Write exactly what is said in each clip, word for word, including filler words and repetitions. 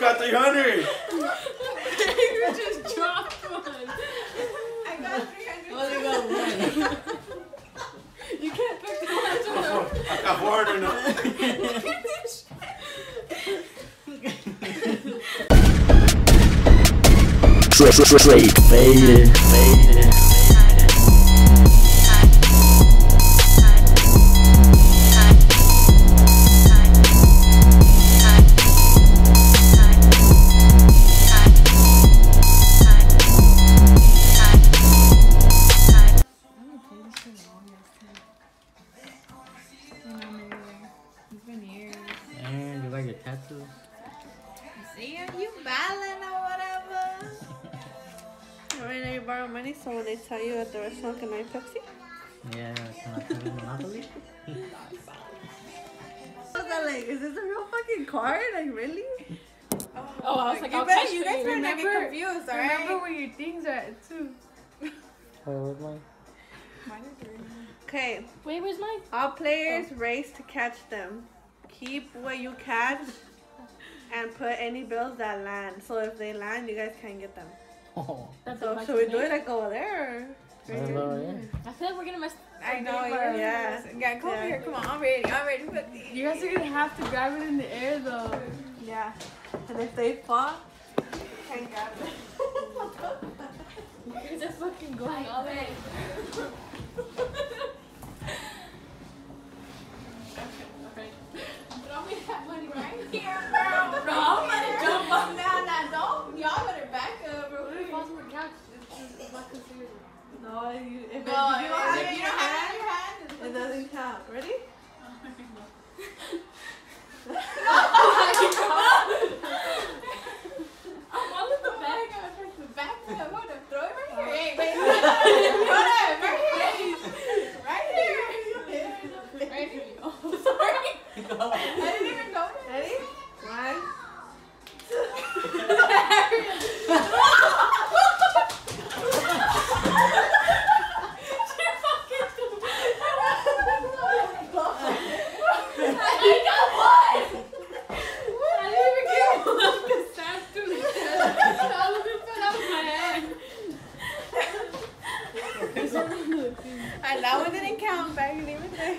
got three hundred. You just dropped one. I got three hundred. Only got one. You can't pick the ones on I got four hundred now. Straight faded, faded. And you like your tattoos? See you, you balling or whatever. Alright, now you borrow money, so when they tell you at the restaurant, can I Pepsi? Yeah, can I put in Monopoly? What's that like? Is this a real fucking card? Like, really? Oh, I was like, you, I'll better, catch you guys you. better not get Remember- confused, alright? Remember where your things are at too. Oh, where's mine? Mine are three. Okay, Wait, where's mine? all players race to catch them. Keep what you catch and put any bills that land. So if they land, you guys can't get them. Oh, That's So what should we do it like over there? I don't know, yeah. I feel like we're gonna mess. I know, Okay, you're yeah. yeah. Come Yeah. over here, come on, I'm ready, I'm ready to put these. You guys are gonna have to grab it in the air though. Yeah. And if they fall, can't grab it. You guys are fucking going all the way. Throw me that money right Here, bro. Bro, I'm gonna jump up. Nah, nah, don't. Y'all better back up, bro. What if it falls on the couch? It's, it's not considered. No, you, if, it, No, if you don't have if it in you your don't have hand, it in your hand, it doesn't count. Ready? I'm all in the bag. I'm trying to back up. Hold up, throw it right here. Hey, wait, hold up, hold up, right here. Right here. Right here. Oh, sorry. I didn't even notice. Ready? One. And that one didn't count back in even there.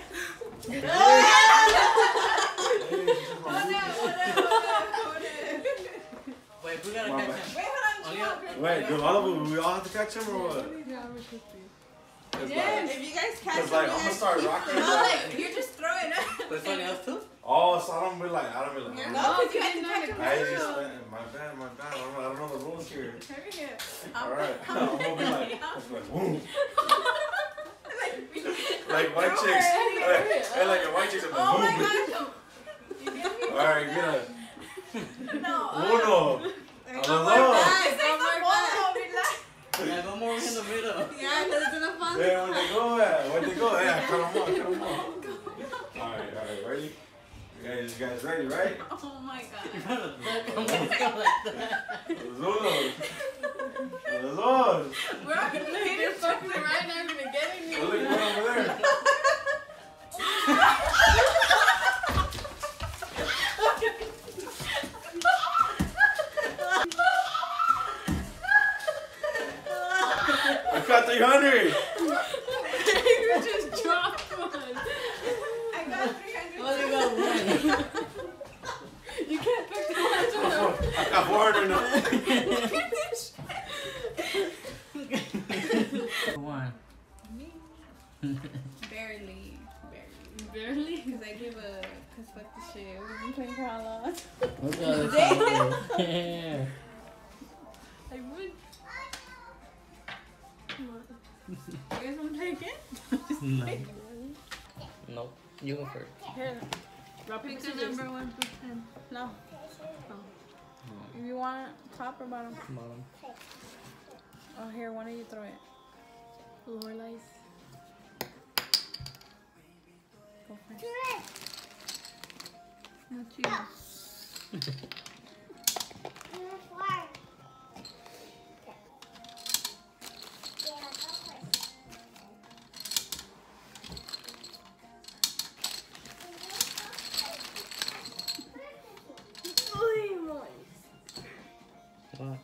Wait, we gotta catch him. Wait, hold on. Wait, do all of them, we all have to catch him or what? It's Yes, like, if you guys catch it's like, them, I'm you gonna guys start keep rocking. them. No, like, you're just throwing it. With funny else too? Oh, so I don't be like, I don't be like, No, oh, because you have to catch them. I just, my bad, my bad, I don't know, I don't know the rules here. I'm Alright, I'm gonna be like, I'm like, boom. like, Like white throw chicks. it. Like, hey, like a white chicks, I'm Oh like, my boom. gosh. You get me? Alright, get it. No. Uno. A los dos. Say some more, relax. Yeah, go more in the middle. Yeah, because it's in the fun. Yeah, where'd they go at? Where'd they go at? Cut them off, cut them off. Alright, alright, ready? You guys, you guys ready, right? Oh my god. Come on, go like that. Los unos. Los dos. We're not going to hit it fucking right now. I'm going to get in Oh, look, one over there. I got three hundred. You just dropped one. I got three hundred. Only got one. You can't pick the ones on I got four hundred now. One. Me? Barely. Barely. Barely? Because I give a. Because fuck the shit. We've been playing for how long? Look at it. Yeah. I would. You guys want to play again? No. Nope. You go first. Here. Rock, paper, Pick the scissors. number one through ten. No. Oh. If you want top or bottom. Bottom. Oh, here, one of you throw it. Lorelai's. Go first. No cheating. What?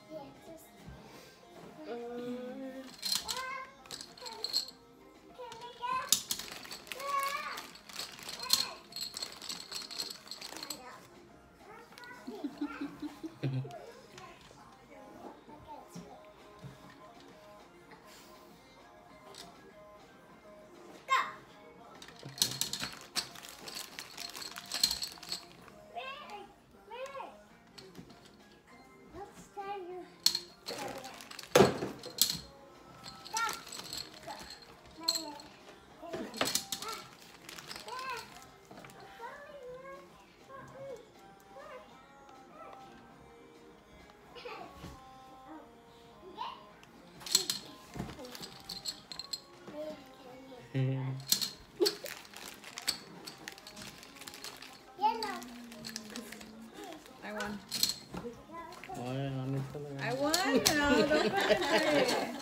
I won. Oh, yeah, let me tell her. I won. No, don't